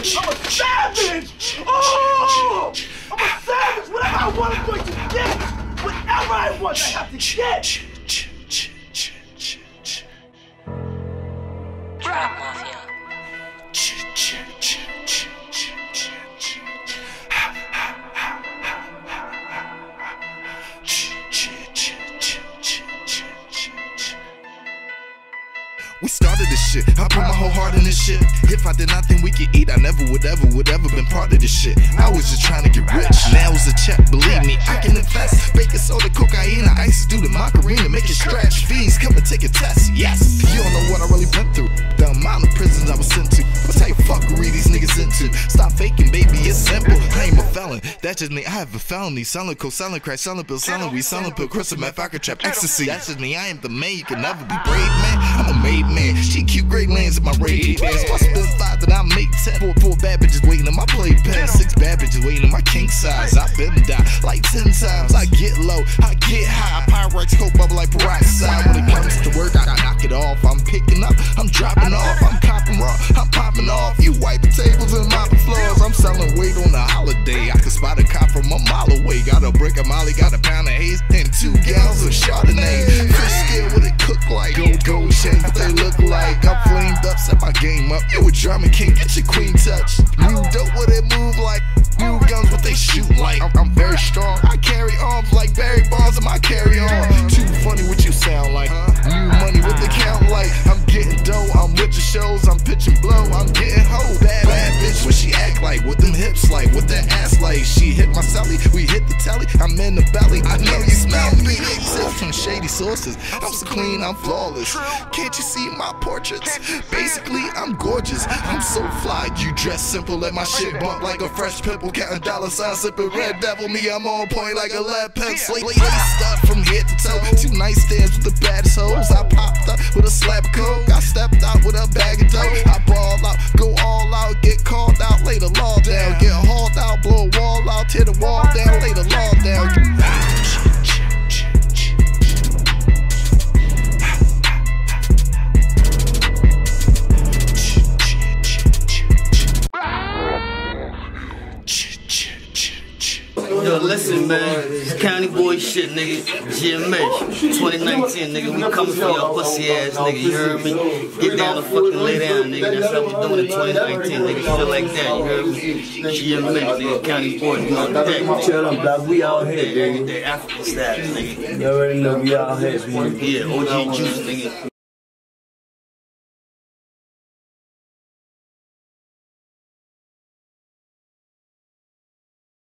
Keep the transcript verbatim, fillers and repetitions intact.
I'm a savage! Oh! I'm a savage! Whatever I want, I'm going to get! Whatever I want, I have to get! Trap Mafia. We started this shit, I put my whole heart in this shit. If I did not think we could eat, I never would ever, would ever been part of this shit. I was just trying to get rich, now it's a check, believe me, I can invest. Baking soda, cocaine, I ice do the Macarena, make it stretch. Fiends, come and take a test, yes. You don't know what I really been through, the amount of prisons I was sent to. What type of fuckery these niggas into? Stop faking, baby, it's simple. I ain't a felon, that just me, I have a felony. Selling coke, selling crack, selling pills, selling weed, selling pill, crystal meth, I could trap ecstasy. That's just me, I am the man, you can never be brave, man. I'm a made man, G Q great lands in my raid bands. So I spend five that I make ten. Four, four bad bitches waiting in my playpen. Six bad bitches waiting in my king size. I've been die like ten times. I get low, I get high. Pyrex, coke bubble like peroxide. When it comes to work, I knock it off. I'm picking up, I'm dropping off. I'm copping raw, I'm popping off. You wiping tables and mopping floors. I'm selling weight on a holiday. I can spot a cop from a mile away. Got a brick of Molly, got a pound of haze, and two gallons of Chardonnay. Fish scale, what it cook like? Gold, gold chains, what they look like? I'm flamed up, set my game up. You a German king, get your queen touch. New dope, what it move like? New guns, what they shoot like? I'm, I'm very strong. I carry arms like Barry Bonds in my carry on. Too funny what you sound like. New money, what they count like? I'm getting dough, I'm with the shows, I'm pitching blow, I'm getting hoe. Bad, bad bitch, what she act like? What them hips like? What that ass like? She hit my celly, we hit the telly. I'm in the belly, I know you smell me. Tips from shady sources. I'm so clean, I'm flawless. Can't you see my portraits? Basically, I'm gorgeous. I'm so fly, you dress simple. Let my shit bump like a fresh pimple. Counting dollar signs, sipping Red Devil. Me, I'm on point like a lead pencil. Laced up from head to toe. Two nightstands with the baddest hoes. I popped up with a slab of coke. I stepped out with a bag of dough. I ball out, go all out, get called out, lay the law down. Get hauled out, blow a wall out, tear the wall down, lay the law down. Yo, listen, man. It's county boy shit, nigga. G M H. twenty nineteen, nigga. We coming for your pussy ass, nigga. You heard me? Get down and fucking lay down, nigga. That's how we doing in twenty nineteen, nigga. Shit like that, you heard me? G M H, nigga. County boy, you know that. Chill on, block. We out here, nigga. That African status, nigga. You already know we out here, man. Yeah, O G juice, nigga.